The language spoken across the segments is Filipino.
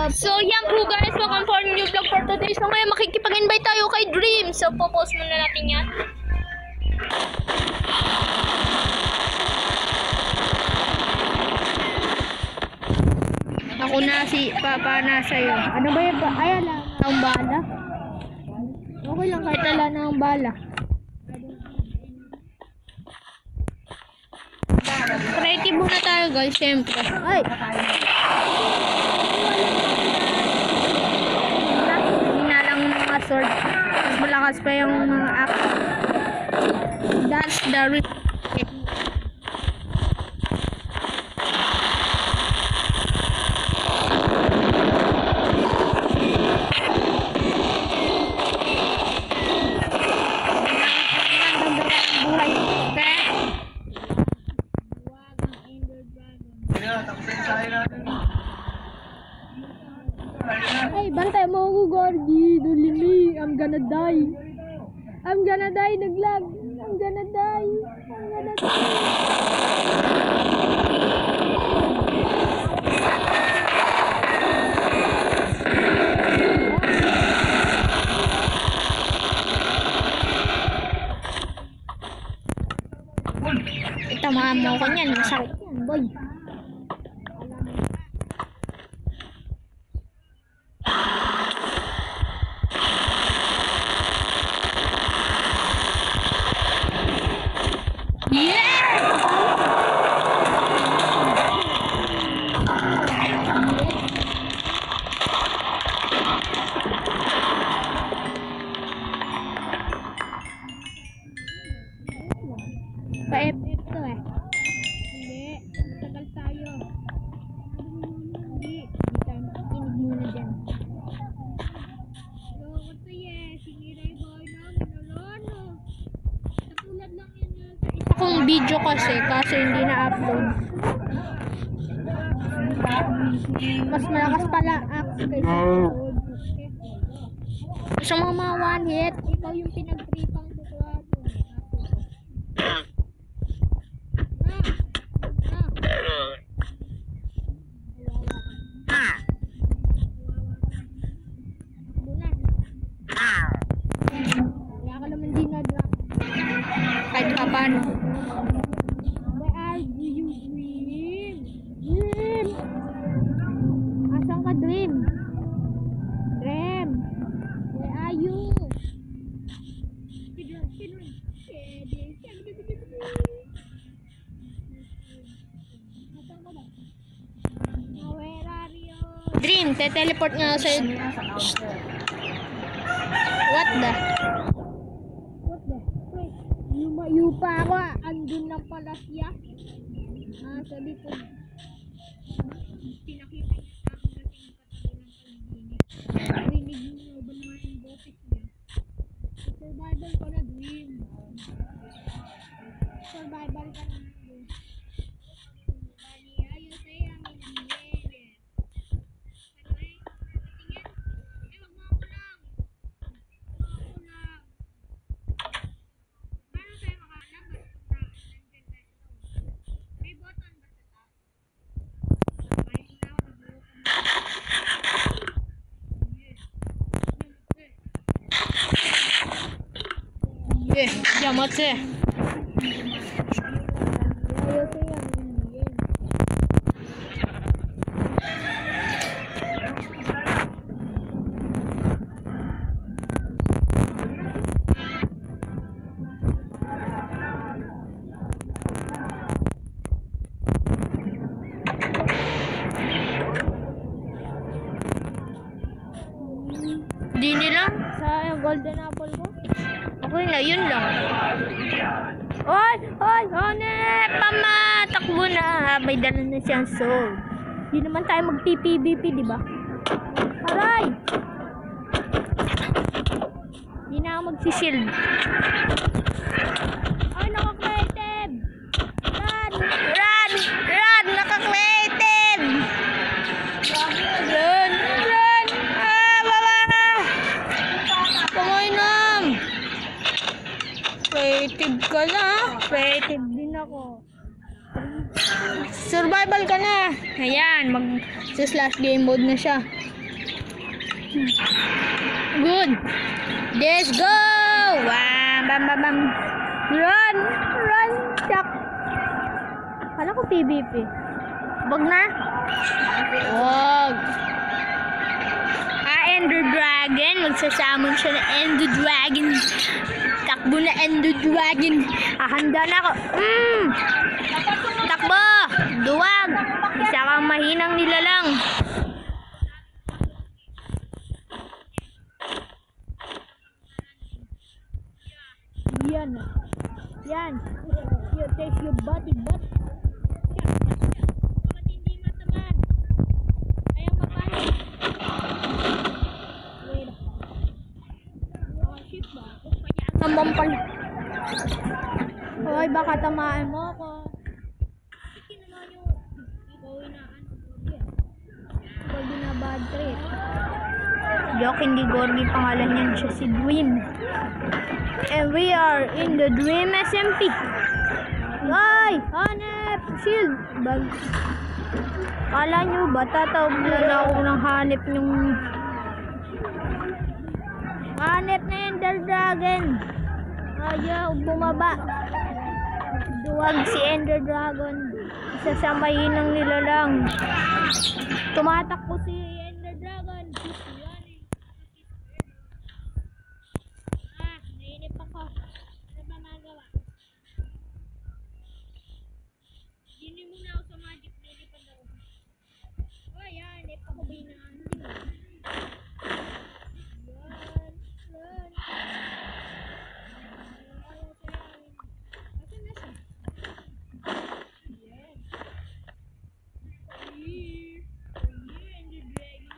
So yan po guys, welcome for new vlog for today. So ngayon makikipag-invite tayo kay Dream. So popost muna natin yan. Ako na si Papa na sa'yo. Ano ba yun? Ayan lang ang bala. Okay lang kahit wala na ang bala. Creative muna tayo guys, syempre. Ay! Hindi na lang mga sword. Mas malakas pa yung mga axe. That's the risk. Hey, bantay mo ako, Gorgie. Dulili. I'm gonna die. I'm gonna die. Naglag. I'm gonna die. I'm gonna die. Itamaan mo ko niyan. Masakit yan, boy. Pa-FF to eh. Hindi. Tagal tayo. Hindi. Hindi tayo makikinig muna dyan. Hello, kasi sinira yung bahay namin. Alano. Katulad lang yun sa isa kong video kasi hindi na-upload. Mas malakas pala axe kaysa upload. Gusto mo mga one hit? Ikaw yung pinag-tripang tutuwa mo. Kahit pa paano. Where are you, Dream? Dream! Asan ka, Dream? Dream! Where are you? Where are you? Dream, te-teleport nga sa'yo. What the? Yumayu pa ako, andun na pala siya. Sa likod. Pinakita niya sa akin kasi yung katabi ng pag-inig. Rinig niyo ba naman yung boses niya? Survival ko na, Dream. Survival ka na, Dream. Bali, ayun sa'yo, amin ang yeyer. Ano eh? Tingin? Wag mo ako lang. Yamatse. Di nila sa golden apple ko. Okay na, yun lang. Oy! Oy! One! Pama! Takbo na! May dala na siyang soul. Di naman tayo mag-PPVP, di ba? Aray! Di na ako mag-shield. Ay, naka-creative! Run! Run! Run! Naka-creative! Run! Run! Ah! Baba! Kumoy nam! Creative ka na. Creative din ako. Survival ka na. Ayan, mag-slash game mode na siya. Good. Let's go. Bam, bam, bam, bam. Run. Run. Chuck. Kala ko PvP. Wag na. Wag. Ender Dragon. Magsasamon siya ng Ender Dragon. Takbo na Ender Dragon. Handa na ako. Takbo. Duwag. Isa kang mahinang nilalang. Yan. Yan. You taste your body, but bakit hindi mataman? Ayaw mapano. Wait. Ship ba? Naman pala. Hoy, baka tamaan mo ako. Sige naman yung ikaw ikaw binabad trip. Joke, hindi Gordy pangalan yan, siya si Dream. And we are in the Dream SMP. Ay! Hanep! Shield! Bag. Kala nyo ba tatawag na ako ng hanep yung hanep na Ender Dragon. Ayaw bumaba. Duwag si Ender Dragon. Isa sa mahinang nilalang. Tumatakbo si Ender Dragon. Nainip ako. Ano ba magawa? Hindi muna ako sa magic. Nilipan ako. O yan, nip ako binanting. Run. Asan na siya? Yes. Here. Ender Dragon.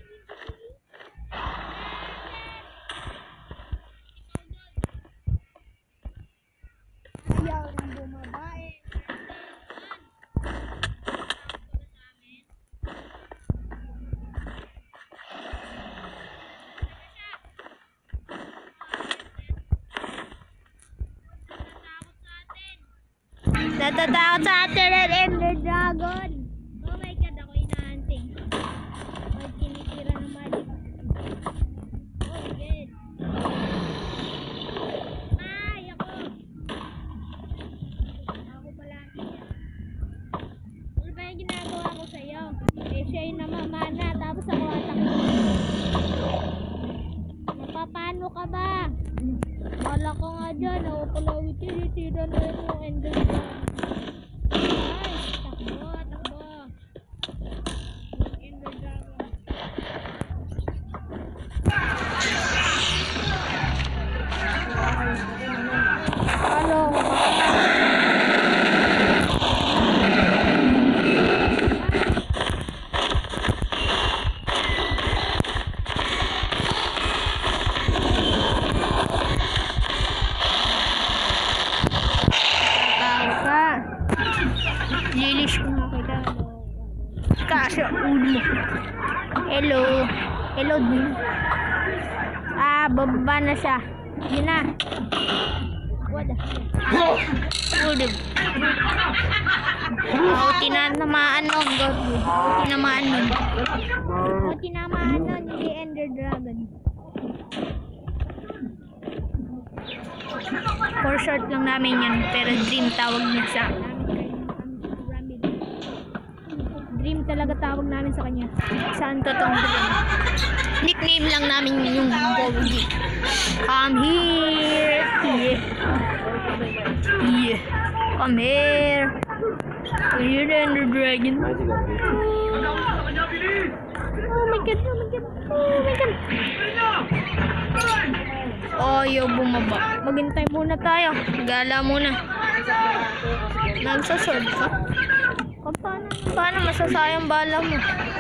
Ayaw nang bumabae. Natatakot sa atin ang Ender Dragon. Oh my god, ako inaanting. Pag tinitira ng magic. Oh good. Ay, ako. Ako pala niya. Ano ba yung ginagawa ko sa'yo? Eh, siya yung namamana. Tapos ako atakot. Napapano ka ba? Wala ko nga dyan. Ako pala tinitira na yung Ender Dragon. Ay, takbo. Ender Dragon. Ano? Lilis ko na kita. Kasi ulo. Hello. Hello din. Bababa na siya. Yun na. Wala. Ulo. Tinamaan nun. Tinamaan nun. Tinamaan nun. Hindi Ender Dragon. For short lang namin yun. Pero Dream tawag niya sa Dream talaga tawag namin sa kanya. Saan totoong Dream? Nickname lang namin yung Goldie. Come here. Yeah. Come here. You're the Ender Dragon. Oh my god. Oh, yo, bumaba. Maghintay muna tayo. Gala muna. Nagsasword ka? Paano masasayang bala mo?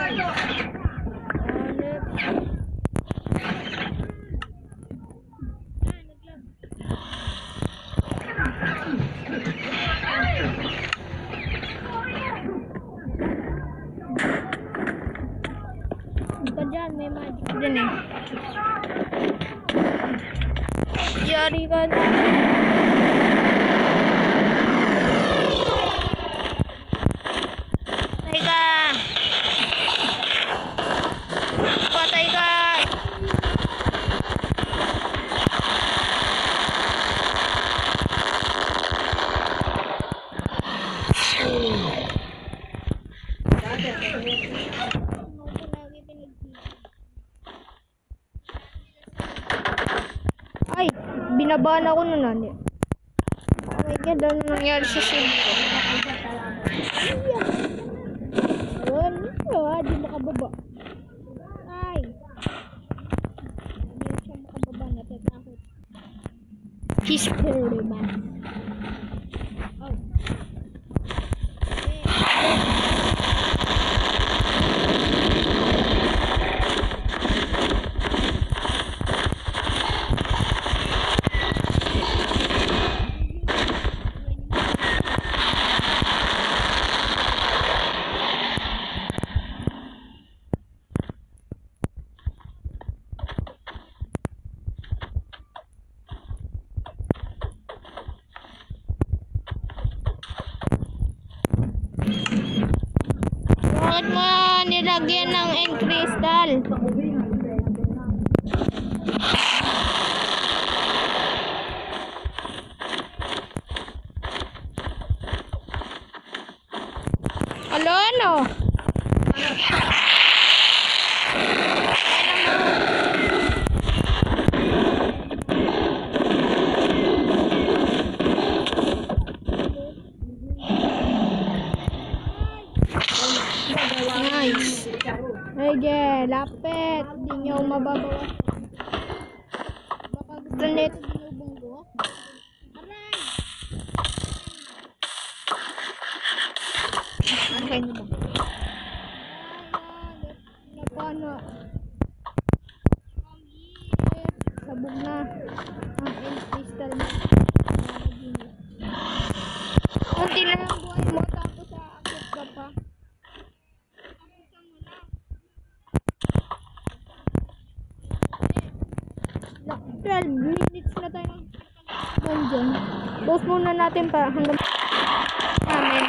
Ito dyan, may magic din eh. Yari ka na. Patay ka. Kinabahan ako nun, ano. Oh my God, ano nangyari sa shield ko? Wala, di makababa. Ay. Hindi siya makababa, natatakot. He's scary, man. Oh. Bakit mo nilagyan ng end crystal? Ano? Nice. Sige, lapit. Hindi nyo mababawas. Baka gusto nito binubong ko. Aray! Okay na ba? Napano. Sabog na. Ang end crystal mo. Kunti na lang buhay mo. Tapos aakit ka pa. 12 minutes na tayo nandyan. Pause muna natin pa hanggang namin.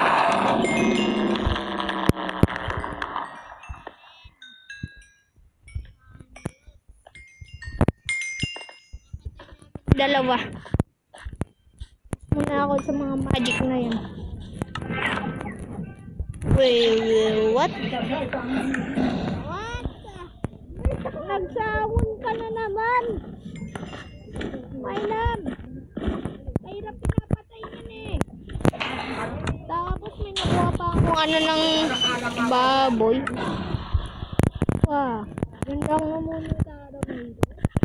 Dalawa. Muna ako sa mga magic na yan. Wait, what? Nagsawon ka na naman. My love. Mahirap pinapatay yan eh. Tapos may nakuha pa akong ano ng baboy. Wah. Yun lang na muna tarap nito.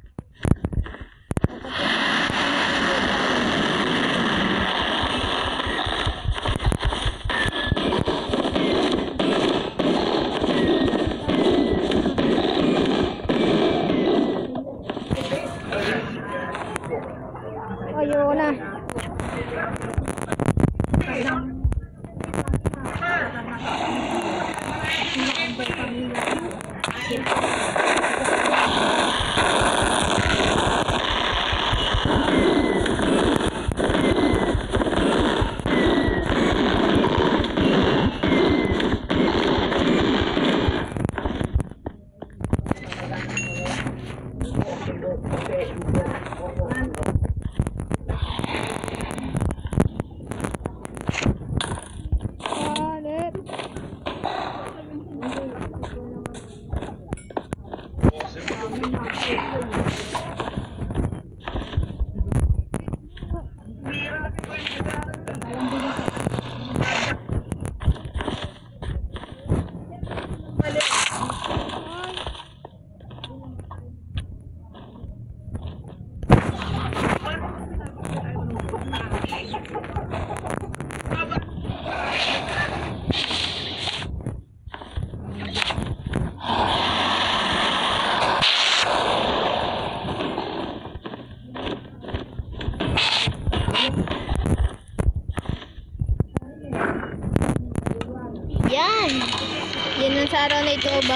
Ayun na. Yan ang sa araw na ito.